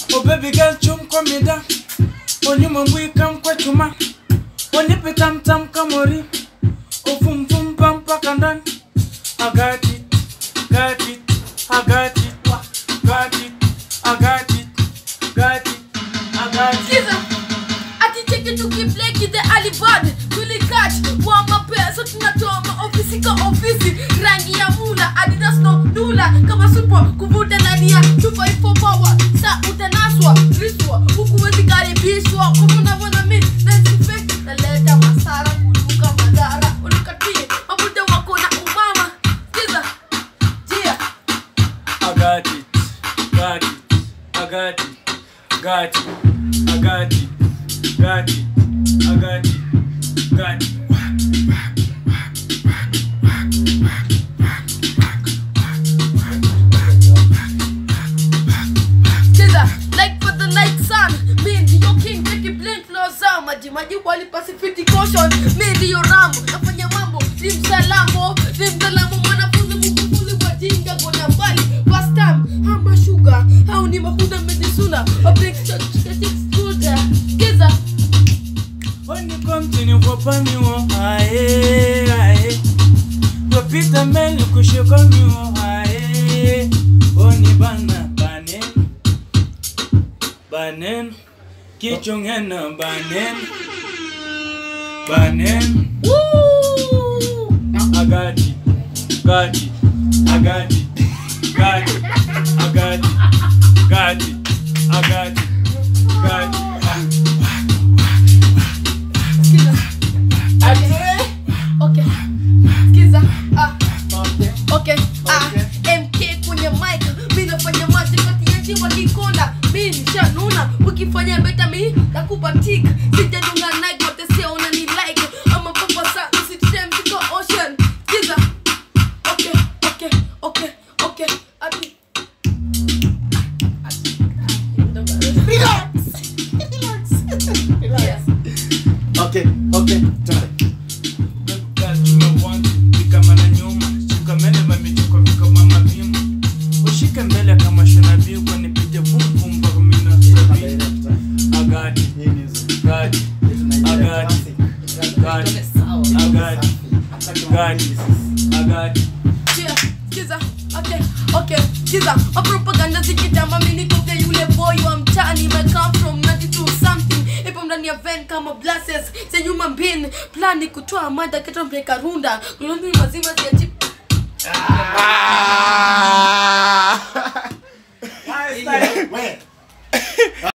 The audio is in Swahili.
Oh baby girl chum komida. Onyuma mbui kam kwa chuma. Onipe tam tam kamori. Oh fum fum pam pakandan. I got it, got it, I got it, got it, I got it, got it, I got it. Listen, ati cheki tukipleki the alibad. Tuli catch, wa mape, so tunatoa maofisi ka ofisi. Rangi ya mula, Adidas no dula. Kama super, kuvuta ndani ya 254 power. Sa utanaswa, riswa, hukuwezi karibishwa. Kumuna wana mi, nasife. Naleta masara, kuluka madara. Unukatie, mabude wako na umama. Listen, jia. I got it, got it, I got it, got it, I got it, got it, I got it, got it. Like for the night sun, me and your king take a blink flows out. Maji wali Pacific caution, me and your rambo. Nafanya mambo, rim salamo, mwanafunzi mkufuli wajinga gona mbali. First time, hama sugar, hao ni mahuda medisuna. A big shot, extruder. Giza. When you continue for pamiwo, aye, aye. Wapita mbele kushokomiwo, aye. Oni bana, banen, kichongena banen. Woo! I got it, got it, I got it, got it, I got it, got it, I got it, got it. Okay. Skiza. Okay. MK kwenye mic. Mimi nafanya maji kati ya chiwa kikonda. Mimi nishanuna. Ukifanya beta mimi nakupatika. Sijadunga like what they say ona ni like. Ama papa sa usitem siko ocean. Skiza. Okay. Ati. Relax. Okay. Ushike mbele kama shona biu nipige boom boom mpaka mimi na I got it, got it, I got it, got it, I got it, got it, I got it. Yeah, skiza. Okay. Skiza. A propaganda zikitamba mimi niko yule boy wa mtaani. I come from 92 something. Ipo ndani ya van kama blasters. Senyuma bin plan ni kutoa mada keto mbeka runda. Kulombi mazima ya chip. Wait.